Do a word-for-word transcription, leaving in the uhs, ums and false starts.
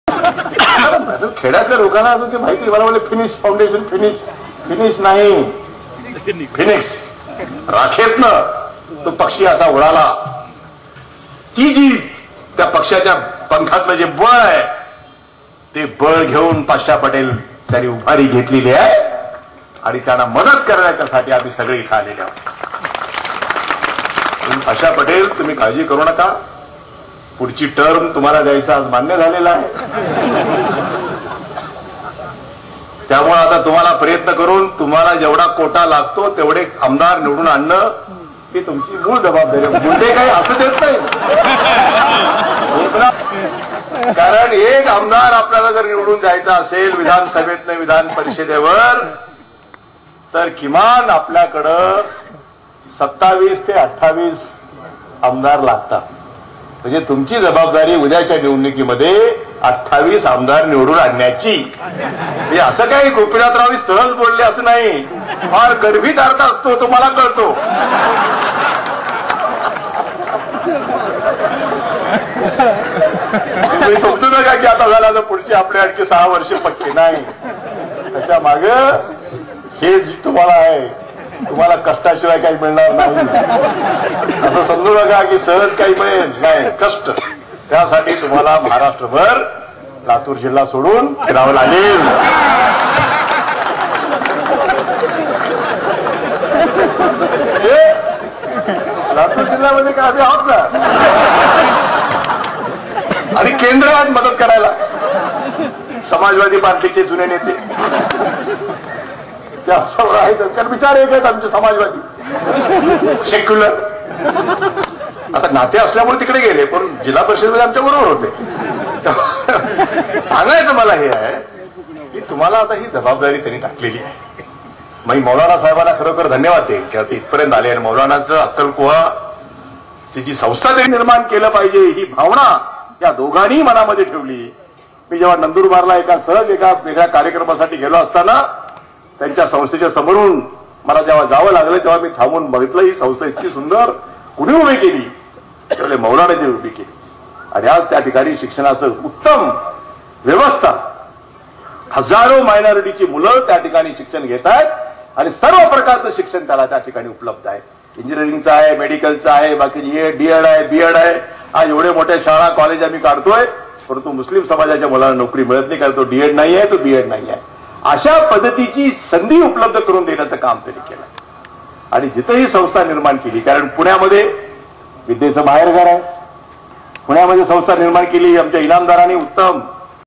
खेड्यातल्या लोकांना अजून ते माहिती मला बोलले फिनिश फाउंडेशन फिनिश फिनिश नाही फिनिक्स राखेतनं तो पक्षी असा उडाला. ती जी त्या पक्षाच्या पंखातलं जे बळ आहे ते बळ घेऊन पाशा पटेल त्यांनी उभारी घेतलेली आहे आणि त्यांना मदत करण्याच्यासाठी आम्ही सगळे इथं आलेले आहोत. पाशा पटेल तुम्ही काळजी करू नका, पुढची टर्म तुम्हाला द्यायचं आज मान्य झालेला आहे. त्यामुळे आता तुम्हाला प्रयत्न करून तुम्हाला जेवढा कोटा लागतो तेवढे आमदार निवडून आणणं ही तुमची मूळ जबाबदारी. मुद्दे काही असं देत नाही, कारण एक आमदार आपल्याला जर निवडून जायचा असेल विधानसभेतनं विधान परिषदेवर तर किमान आपल्याकडं सत्तावीस ते अठ्ठावीस आमदार लागतात. म्हणजे तुमची जबाबदारी उद्याच्या निवडणुकीमध्ये अठ्ठावीस आमदार निवडून आणण्याची. म्हणजे असं काही गोपीनाथराव सहज बोलले असं नाही, फार गर्भित अर्थ असतो, तुम्हाला कळतो. तुम्ही समजू नका की आता झाला तर पुढची आपले आणखी सहा वर्ष पक्के नाही. त्याच्या माग हे जी तुम्हाला आहे, तुम्हाला कष्टाशिवाय काही मिळणार नाही असं समजू नका की सहज काही मिळेल नाही. कष्ट त्यासाठी तुम्हाला महाराष्ट्रभर लातूर जिल्हा सोडून फिरावं लागेल. लातूर जिल्ह्यामध्ये काय आम्ही आहोत ना, आणि केंद्र आज मदत करायला. समाजवादी पार्टीचे जुने नेते त्यासमोर आहेत, कारण विचार एक आहेत आमचे समाजवादी सेक्युलर. आता नाते असल्यामुळे तिकडे गेले, पण जिल्हा परिषदेमध्ये आमच्या बरोबर होते. सांगायचं मला हे आहे की तुम्हाला आता ही जबाबदारी त्यांनी टाकलेली आहे. मी मौलाना साहेबांना खरोखर धन्यवाद देईन की आता इथपर्यंत आले आणि मौलानाचं अक्कलकुवा जी संस्था त्यांनी निर्माण केलं पाहिजे ही भावना या दोघांनी मनामध्ये ठेवली. मी जेव्हा नंदुरबारला एका सहज एका वेगळ्या कार्यक्रमासाठी गेलो असताना त्यांच्या संस्थेच्या समोरून मला जेव्हा जावं लागलं तेव्हा मी थांबून बघितलं ही संस्था इतकी सुंदर कुणी उभी केली, त्यावेळेला मौलानाची उभी केली. आणि आज त्या ठिकाणी शिक्षणाचं उत्तम व्यवस्था, हजारो मायनॉरिटीची मुलं त्या ठिकाणी शिक्षण घेत आहेत आणि सर्व प्रकारचं शिक्षण त्याला त्या ठिकाणी उपलब्ध आहे. इंजिनिअरिंगचं आहे, मेडिकलचं आहे, बाकी ए डीएड आहे, बीएड आहे. आज एवढे मोठ्या शाळा कॉलेज आम्ही काढतोय, परंतु मुस्लिम समाजाच्या मुलांना नोकरी मिळत नाही, कारण तो डीएड नाही आहे, तो बीएड नाही आहे. अशा पद्धतीची संधी उपलब्ध करून देण्याचं काम त्यांनी केलं आणि जिथेही संस्था निर्माण केली, कारण पुण्यामध्ये विद्येचं बाहेरघर आहे, पुण्यामध्ये संस्था निर्माण केली. आमच्या इनामदारांनी उत्तम